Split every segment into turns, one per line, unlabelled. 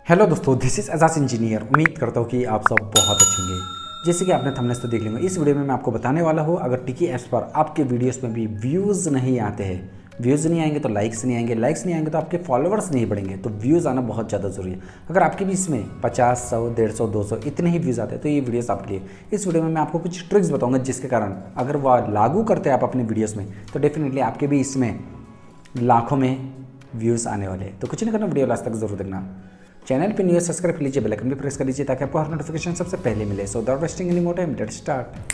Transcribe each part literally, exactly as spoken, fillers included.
Hello दोस्तों, this is Ejaz engineer. उम्मीद करता हूँ कि आप सब बहुत अच्छे होंगे। जैसे कि आपने थंबनेल से देख लिया, इस वीडियो में मैं आपको बताने वाला हूँ, अगर टिकी ऐप्स पर आपके वीडियोस में भी व्यूज़ नहीं आते हैं, व्यूज़ नहीं आएंगे तो लाइक्स नहीं आएंगे, लाइक्स नहीं आएंगे तो आपके फॉलोअर्स नहीं बढ़ेंगे, तो व्यूज़ आना बहुत ज़्यादा ज़रूरी है। अगर आपके भी इसमें पचास सौ डेढ़ सौ दो सौ इतने ही व्यूज़ आते हैं तो ये वीडियोस आपके लिए। इस वीडियो में मैं आपको कुछ ट्रिक्स बताऊँगा जिसके कारण अगर वह लागू करते हैं आप अपने वीडियोज़ में तो डेफिनेटली आपके भी इसमें लाखों में व्यूज़ आने वाले हैं। तो कुछ नहीं करना, वीडियो लास्ट तक जरूर देखना। चैनल पे न्यू सब्सक्राइब कर लीजिए, बेल आइकन भी प्रेस कर लीजिए ताकि आपको हर नोटिफिकेशन सबसे पहले मिले। So without wasting any more time, let's start.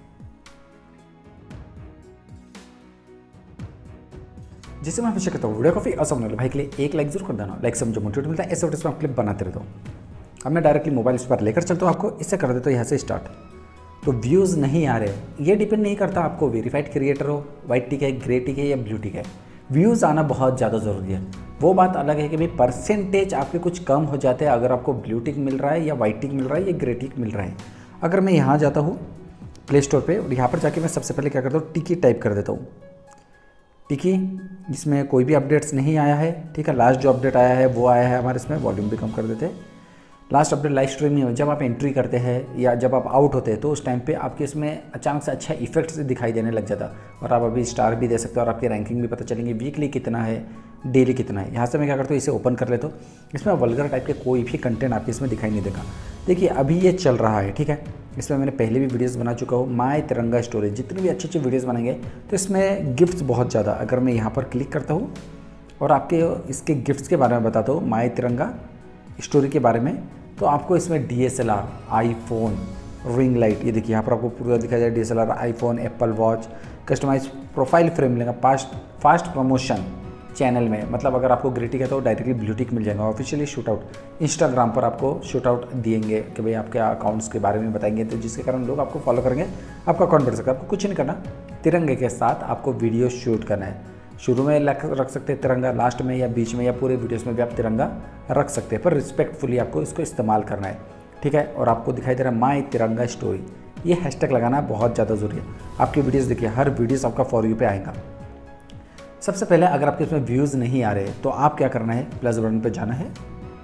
जिससे मैं हमेशा कहता हूँ, वीडियो काफी आसान होने भाई के लिए एक लाइक जरूर कर देना। लाइक से मुझे मोटिवेट मिलता है, ऐसे वीडियोस में आप क्लिप बनाते रहता हूँ। अब मैं डायरेक्टली मोबाइल इस पर लेकर चलता हूँ आपको, इससे कर देता हूँ यहाँ से स्टार्ट। तो व्यूज़ नहीं आ रहे, ये डिपेंड नहीं करता आपको वेरीफाइड क्रिएटर हो, वाइट टिक है, ग्रे टिक है या ब्लू टिक है। व्यूज़ आना बहुत ज़्यादा ज़रूरी है। वो बात अलग है कि भाई परसेंटेज आपके कुछ कम हो जाते हैं अगर आपको ब्लू टिक मिल रहा है या वाइट टिक मिल रहा है या ग्रे टिक मिल रहा है। अगर मैं यहाँ जाता हूँ प्ले स्टोर पे और यहाँ पर जाके मैं सबसे पहले क्या करता हूँ, टिकी टाइप कर देता हूँ। टिकी जिसमें कोई भी अपडेट्स नहीं आया है, ठीक है। लास्ट जो अपडेट आया है वो आया है हमारे इसमें, वॉल्यूम भी कम कर देते हैं। लास्ट अपडेट लाइव स्ट्रीमिंग में जब आप एंट्री करते हैं या जब आप आउट होते हैं तो उस टाइम पे आपके इसमें अचानक से अच्छा इफेक्ट्स दिखाई देने लग जाता और आप अभी स्टार भी दे सकते हो और आपकी रैंकिंग भी पता चलेंगे, वीकली कितना है, डेली कितना है। यहाँ से मैं क्या करता हूँ, इसे ओपन कर लेता हूँ। इसमें वल्गर टाइप के कोई भी कंटेंट आपके इसमें दिखाई नहीं देगा। देखिए अभी ये चल रहा है, ठीक है। इसमें मैंने पहले भी वीडियोस बना चुका हूँ, माय तिरंगा स्टोरी। जितनी भी अच्छी अच्छी वीडियोस बनाएंगे तो इसमें गिफ्ट्स बहुत ज़्यादा। अगर मैं यहाँ पर क्लिक करता हूँ और आपके इसके गिफ्ट्स के बारे में बताता हूँ, माय तिरंगा स्टोरी के बारे में, तो आपको इसमें D S L R, iPhone, ring light, ये देखिए यहाँ पर आपको पूरा दिखाया जाए। D S L R, iPhone, Apple watch, customise profile frame मिलेगा, फास्ट फास्ट प्रमोशन चैनल में। मतलब अगर आपको ग्रे टिक है तो डायरेक्टली ब्लू टिक मिल जाएगा। ऑफिशियली शूट आउट इंस्टाग्राम पर आपको शूट आउट दिएंगे कि भाई आपके अकाउंट्स के बारे में बताएंगे, तो जिसके कारण लोग आपको फॉलो करेंगे, आपका अकाउंट बढ़ सकता है। आपको कुछ नहीं करना, तिरंगे के साथ आपको वीडियो शूट करना है। शुरू में रख सकते हैं तिरंगा, लास्ट में या बीच में या पूरे वीडियोस में भी आप तिरंगा रख सकते हैं, पर रिस्पेक्टफुली आपको इसको इस्तेमाल करना है, ठीक है। और आपको दिखाई दे रहा है माय तिरंगा स्टोरी, ये हैशटैग लगाना बहुत ज़्यादा ज़रूरी है। आपकी वीडियोस देखिए, हर वीडियोस आपका फॉर यू पे आएगा। सबसे पहले अगर आपके इसमें व्यूज़ नहीं आ रहे तो आप क्या करना है, प्लस बटन पर जाना है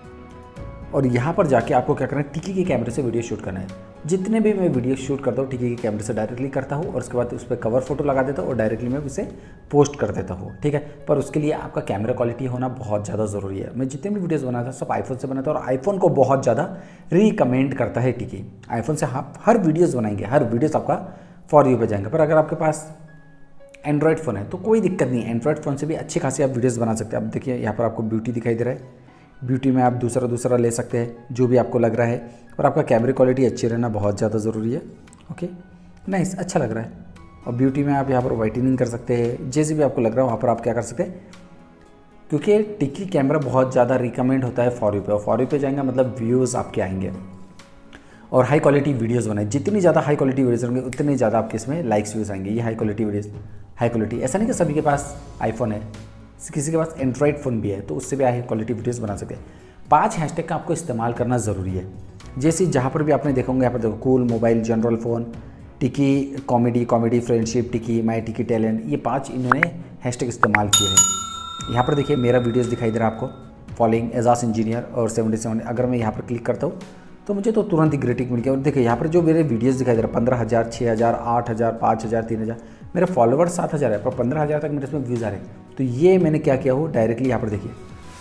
और यहाँ पर जाके आपको क्या करना है, टिकी के कैमरे से वीडियो शूट करना है। जितने भी मैं वीडियो शूट करता हूँ टिकी के कैमरे से डायरेक्टली करता हूँ और उसके बाद उस पर कवर फोटो लगा देता हूँ और डायरेक्टली मैं उसे पोस्ट कर देता हूँ, ठीक है। पर उसके लिए आपका कैमरा क्वालिटी होना बहुत ज़्यादा ज़रूरी है। मैं जितने भी वीडियोस बनाता हूँ सब आईफोन से बनाता हूँ और आईफोन को बहुत ज़्यादा रिकमेंड करता है टिकी। आईफोन से आप हर वीडियोज़ बनाएंगे, हर वीडियोज़ आपका फॉर यू पे जाएंगे। पर अगर आपके पास एंड्रॉयड फ़ोन है तो कोई दिक्कत नहीं है, एंड्रॉयड फ़ोन से भी अच्छी खासी आप वीडियोज़ बना सकते हैं। अब देखिए यहाँ पर आपको ब्यूटी दिखाई दे रहा है, ब्यूटी में आप दूसरा दूसरा ले सकते हैं जो भी आपको लग रहा है। और आपका कैमरा क्वालिटी अच्छी रहना बहुत ज़्यादा ज़रूरी है। ओके नाइस, अच्छा लग रहा है। और ब्यूटी में आप यहाँ पर वाइटनिंग कर सकते हैं, जैसे भी आपको लग रहा है वहाँ पर आप क्या कर सकते हैं, क्योंकि टिकी कैमरा बहुत ज़्यादा रिकमेंड होता है फॉर यू पे। और फॉर यू पे जाएंगे मतलब व्यूज़ आपके आएंगे और हाई क्वालिटी वीडियोज़ बनाए। जितनी ज़्यादा हाई क्वालिटी वीडियोज़ होंगे उतनी ज़्यादा आपके इसमें लाइक्स व्यूज़ आएंगे। ये high quality videos, high quality ऐसा नहीं कि सभी के पास आईफोन है, किसी के पास एंड्रॉयड फ़ोन भी है तो उससे भी हाई क्वालिटी वीडियोज़ बना सकते हैं। पांच हैशटैग का आपको इस्तेमाल करना ज़रूरी है। जैसे जहाँ पर भी आपने देखोगे, यहाँ पर देखो cool mobile, general phone, Tiki comedy, comedy friendship, Tiki my टिकी टैलेंट, ये पांच इन्होंने हैशटैग इस्तेमाल किए हैं। यहाँ पर देखिए मेरा वीडियोस दिखाई दे रहा है आपको, फॉलोइंग एजाज इंजीनियर और सेवेंटी सेवन। अगर मैं यहाँ पर क्लिक करता हूँ तो मुझे तो तुरंत ही ग्रे टिक मिल गया। और देखिए यहाँ पर जो मेरे वीडियोज़ दिखाई दे रहा है, पंद्रह हज़ार, छः हज़ार, आठ हज़ार, पाँच हज़ार, तीन हज़ार, मेरे फॉलोवर्स सात हज़ार है पर पंद्रह हज़ार तक मेरे इसमें व्यूज़ आ रहे हैं। तो ये मैंने क्या किया हो, डायरेक्टली यहाँ पर देखिए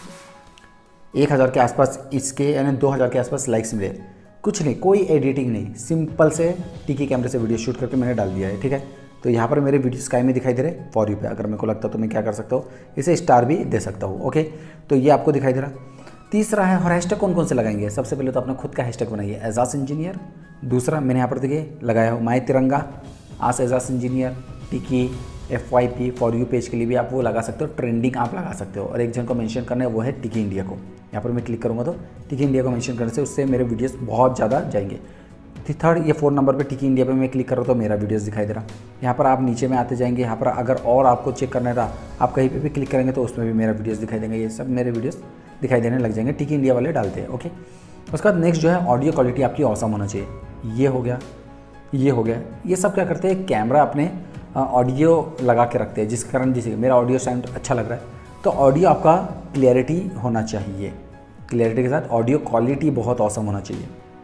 एक हज़ार के आसपास इसके यानी दो हज़ार के आसपास लाइक्स मिले। कुछ नहीं, कोई एडिटिंग नहीं, सिंपल से टिकी कैमरे से वीडियो शूट करके मैंने डाल दिया है, ठीक है। तो यहाँ पर मेरे वीडियो स्काई में दिखाई दे रहे फॉर यू पे। अगर मेरे को लगता तो मैं क्या कर सकता हूँ, इसे स्टार भी दे सकता हूँ, ओके। तो ये आपको दिखाई दे रहा। तीसरा है, और हैशटैग कौन कौन से लगाएंगे, सबसे पहले तो अपना खुद का हैशटैग बनाइए, एजाज इंजीनियर। दूसरा मैंने यहाँ पर देखिए लगाया हो माई तिरंगा, आस Ejaz engineer, Tiki, F Y P, for you page के लिए भी आप वो लगा सकते हो, ट्रेंडिंग आप लगा सकते हो। और एक जन को मेंशन करना है वो है टिकी इंडिया को। यहाँ पर मैं क्लिक करूँगा तो टिकी इंडिया को मेंशन करने से उससे मेरे वीडियोस बहुत ज़्यादा जाएंगे। थर्ड, ये फोर नंबर पे टिकी इंडिया पे मैं क्लिक कर रहा हूँ तो मेरा वीडियोस दिखाई दे रहा। यहाँ पर आप नीचे में आते जाएंगे, यहाँ पर अगर और आपको चेक करना रहा आप कहीं पे भी क्लिक करेंगे तो उसमें भी मेरा वीडियोस दिखाई देंगे। ये सब मेरे वीडियोस दिखाई देने लग जाएंगे, टिकी इंडिया वाले डालते हैं, ओके। उसके बाद नेक्स्ट जो है, ऑडियो क्वालिटी आपकी ऑसम होना चाहिए। ये हो गया, ये हो गया। ये सब क्या करते हैं, कैमरा अपने ऑडियो लगा के रखते हैं, जिसके कारण जैसे मेरा ऑडियो साउंड अच्छा लग रहा है तो ऑडियो आपका क्लियरिटी होना चाहिए। क्लैरिटी के साथ ऑडियो क्वालिटी बहुत औसम होना चाहिए।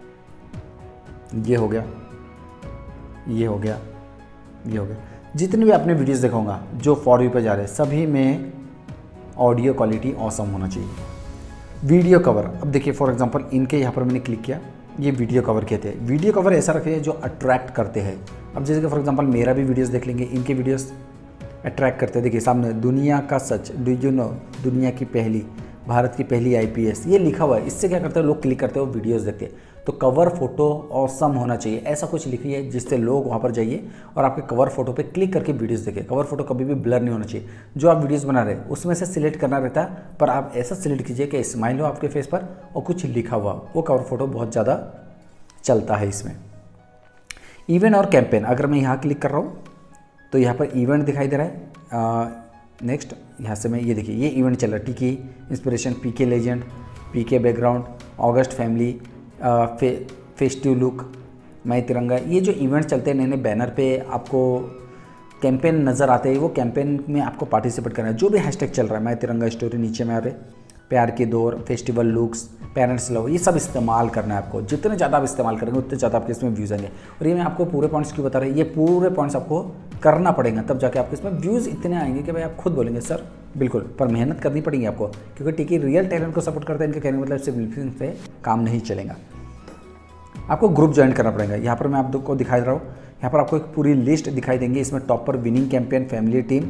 ये हो गया, ये हो गया, ये हो गया। जितने भी आपने वीडियोस दिखाऊंगा जो फॉर यू पे जा रहे हैं सभी में ऑडियो क्वालिटी औसम होना चाहिए। वीडियो कवर, अब देखिए फॉर एग्जांपल इनके यहाँ पर मैंने क्लिक किया, ये वीडियो कवर कहते हैं। वीडियो कवर ऐसा रखिए जो अट्रैक्ट करते हैं। अब जैसे कि फॉर एग्जांपल मेरा भी वीडियोस देख लेंगे, इनके वीडियोस अट्रैक्ट करते हैं। देखिए सामने दुनिया का सच, डू यू नो, दुनिया की पहली, भारत की पहली आईपीएस, ये लिखा हुआ है। इससे क्या करते हैं लोग क्लिक करते हैं, वो वीडियोस देखते हैं। तो कवर फोटो ऑसम होना चाहिए, ऐसा कुछ लिखिए जिससे लोग वहाँ पर जाइए और आपके कवर फोटो पे क्लिक करके वीडियोस देखें। कवर फोटो कभी भी ब्लर नहीं होना चाहिए। जो आप वीडियोस बना रहे हैं उसमें से सिलेक्ट करना रहता है, पर आप ऐसा सिलेक्ट कीजिए कि स्माइल हो आपके फेस पर और कुछ लिखा हुआ, वो कवर फोटो बहुत ज़्यादा चलता है इसमें। इवेंट और कैंपेन, अगर मैं यहाँ क्लिक कर रहा हूँ तो यहाँ पर इवेंट दिखाई दे रहा है। नेक्स्ट यहाँ से मैं ये देखिए ये इवेंट चल रहा है, Tiki inspiration, PK legend, PK background, August family, फे, फेस्टिव लुक, मैं तिरंगा, ये जो इवेंट चलते हैं नए नए बैनर पे आपको कैंपेन नज़र आते हैं, वो कैंपेन में आपको पार्टिसिपेट करना है। जो भी हैशटैग चल रहा है, मैं तिरंगा स्टोरी नीचे में आ रहे, प्यार के दौर, फेस्टिवल लुक्स, पेरेंट्स लव, ये सब इस्तेमाल करना है आपको। जितने ज़्यादा आप इस्तेमाल करेंगे उतने ज़्यादा आपके इसमें व्यूज़ आएंगे। और ये मैं आपको पूरे पॉइंट्स क्यों बता रहा हूँ, ये पूरे पॉइंट्स आपको करना पड़ेगा, तब जाके आपके इसमें व्यूज़ इतने आएंगे कि भाई आप खुद बोलेंगे सर बिल्कुल। पर मेहनत करनी पड़ेगी आपको, क्योंकि टिकी रियल टैलेंट को सपोर्ट करते हैं। इनके कहने का मतलब सिर्फ से काम नहीं चलेगा, आपको ग्रुप ज्वाइन करना पड़ेगा। यहाँ पर मैं आपको दिखा रहा हूँ, यहाँ पर आपको एक पूरी लिस्ट दिखाई देंगी। इसमें टॉप पर winning campaign, family team,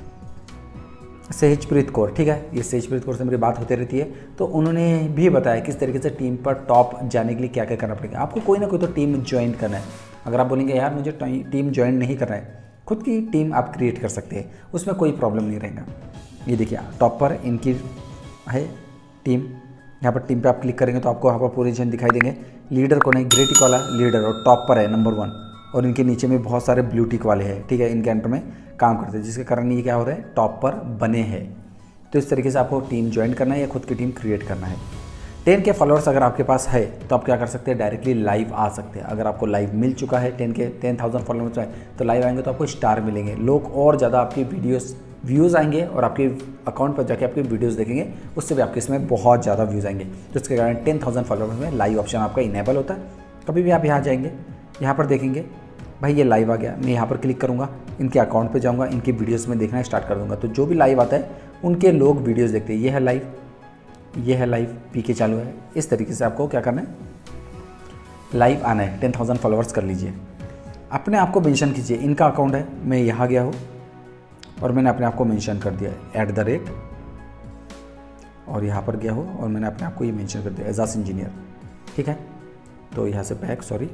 Sahajpreet Kaur, ठीक है, ये सहजप्रीत कौर से मेरी बात होती रहती है। तो उन्होंने भी बताया किस तरीके से टीम पर टॉप जाने के लिए क्या क्या करना पड़ेगा। आपको कोई ना कोई तो टीम ज्वाइन करना है। अगर आप बोलेंगे यार मुझे टीम ज्वाइन नहीं करना है, खुद की टीम आप क्रिएट कर सकते हैं, उसमें कोई प्रॉब्लम नहीं रहेगा। ये देखिए टॉप पर इनकी है टीम, यहाँ पर टीम पे आप क्लिक करेंगे तो आपको यहाँ पर पूरी जन दिखाई देंगे। लीडर कौन है, ग्रे टिक वाला लीडर, और टॉप पर है नंबर वन, और इनके नीचे में बहुत सारे ब्लू टिक वाले हैं, ठीक है, इनके अंडर में काम करते हैं, जिसके कारण ये क्या हो रहा है, टॉप पर बने हैं। तो इस तरीके से आपको टीम ज्वाइन करना है या खुद की टीम क्रिएट करना है। टेन के फॉलोअर्स अगर आपके पास है तो आप क्या कर सकते हैं, डायरेक्टली लाइव आ सकते हैं। अगर आपको लाइव मिल चुका है टेन के टेन थाउजेंड फॉलोअर्स है तो लाइव आएंगे तो आपको स्टार मिलेंगे, लोग और ज़्यादा आपकी वीडियोस व्यूज़ आएंगे और आपके अकाउंट पर जाके आपकी वीडियोस देखेंगे, उससे भी आपके इसमें बहुत ज़्यादा व्यूज़ आएंगे। तो इसके कारण टेन थाउजेंड फॉलोअर्स में लाइव ऑप्शन आपका इनेबल होता है। कभी भी आप यहाँ जाएंगे, यहाँ पर देखेंगे भाई ये लाइव आ गया, मैं यहाँ पर क्लिक करूँगा, इनके अकाउंट पे जाऊँगा, इनकी वीडियोस में देखना स्टार्ट कर दूँगा। तो जो भी लाइव आता है उनके लोग वीडियोस देखते हैं। ये है लाइव, ये है लाइव, पीके चालू है। इस तरीके से आपको क्या करना है, लाइव आना है। टेन थाउजेंड फॉलोअर्स कर लीजिए, अपने आप को मेंशन कीजिए। इनका अकाउंट है, मैं यहाँ गया हूँ और मैंने अपने आप को मेंशन कर दिया है एट द रेट, और यहाँ पर गया हूँ और मैंने अपने आप को ये मेंशन कर दिया एजाज इंजीनियर, ठीक है। तो यहाँ से बैक, सॉरी,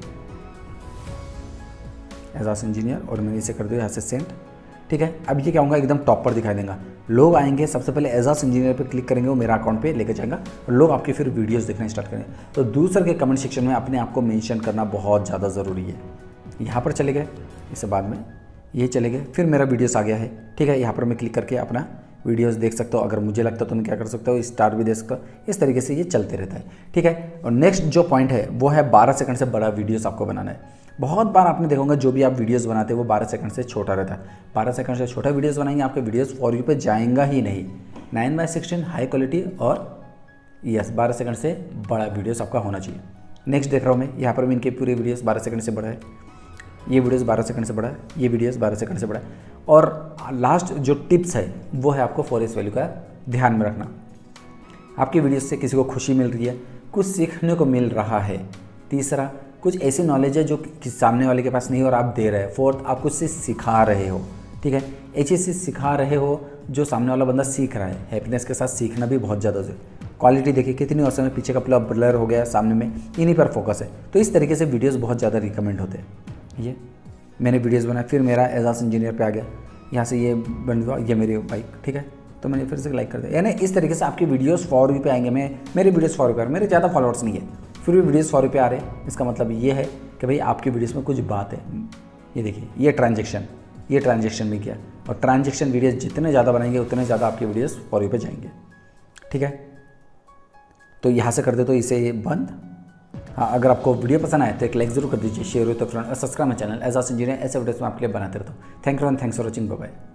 एजाज इंजीनियर, और मैंने इसे कर दिया यहाँ से सेंड, ठीक है। अब ये क्या होगा, एकदम टॉप पर दिखाई देगा। लोग आएंगे सबसे पहले एजाज इंजीनियर पे क्लिक करेंगे, वो मेरा अकाउंट पे लेके जाएगा और लोग आपके फिर वीडियोस देखना स्टार्ट करेंगे। तो दूसरे के कमेंट सेक्शन में अपने आप को मेंशन करना बहुत ज़्यादा ज़रूरी है। यहाँ पर चले गए, इससे बाद में ये चले गए, फिर मेरा वीडियोस आ गया है, ठीक है। यहाँ पर मैं क्लिक करके अपना वीडियोस देख सकता हूँ। अगर मुझे लगता है तो मैं क्या कर सकता हूँ, स्टार भी दे सकता हूँ। इस तरीके से ये चलते रहता है, ठीक है। और नेक्स्ट जो पॉइंट है वो है बारह सेकंड से बड़ा वीडियोस आपको बनाना है। बहुत बार आपने देखोगे जो भी आप वीडियोस बनाते हैं वो बारह सेकंड से छोटा रहता है। बारह सेकंड से छोटा वीडियोस बनाएंगे, आपके वीडियोस फॉर यू पे जाएंगा ही नहीं। Nine by sixteen high quality और यस बारह सेकंड से बड़ा वीडियोस आपका होना चाहिए। नेक्स्ट देख रहा हूँ मैं, यहाँ पर भी इनके पूरे वीडियोस बारह सेकंड से बड़ा है, ये वीडियोस बारह सेकंड से बड़ा है, ये वीडियोस बारह सेकंड से बड़ा है। और लास्ट जो टिप्स है वो है आपको फॉरेस्ट वैल्यू का ध्यान में रखना। आपकी वीडियोस से किसी को खुशी मिल रही है, कुछ सीखने को मिल रहा है। तीसरा, कुछ ऐसी नॉलेज है जो कि सामने वाले के पास नहीं और आप दे रहे हैं। फोर्थ, आप कुछ से सिखा रहे हो, ठीक है, ऐसी चीज़ सिखा रहे हो जो सामने वाला बंदा सीख रहा है। हैप्पीनेस के साथ सीखना भी बहुत ज़्यादा है। क्वालिटी देखिए कितनी औसम है, पीछे का पूरा ब्लर हो गया, सामने में इन्हीं पर फोकस है। तो इस तरीके से वीडियोस बहुत ज़्यादा रिकमेंड होते हैं। ये मैंने वीडियोस बनाया, फिर मेरा एजाज इंजीनियर पे आ गया, यहाँ से ये बन गया, ये मेरी बाइक, ठीक है। तो मैंने फिर से लाइक कर दिया। यानी इस तरीके से आपकी वीडियोस फॉर यू पे आएंगे। मैं मेरे वीडियोस फॉर यू पे, मेरे ज़्यादा फॉलोअर्स नहीं है, फिर भी वीडियोस फॉर यू पे आ रहे हैं। इसका मतलब ये है कि भाई आपकी वीडियोस में कुछ बात है। ये देखिए ये ट्रांजेक्शन, ये ट्रांजेक्शन भी किया, और ट्रांजेक्शन वीडियोस जितने ज़्यादा बनाएंगे उतने ज़्यादा आपकी वीडियोस फॉर यू पे जाएंगे, ठीक है। तो यहाँ से कर दे तो इसे बंद। हाँ, अगर आपको वीडियो पसंद आए तो एक लाइक जरूर कर दीजिए, शेयर हो तो फ्रेंड, और subscribe my channel Ejaz engineer. ऐसे वीडियोस में आपके लिए बनाते रहता हूँ। Thank you and thanks for watching, bye bye.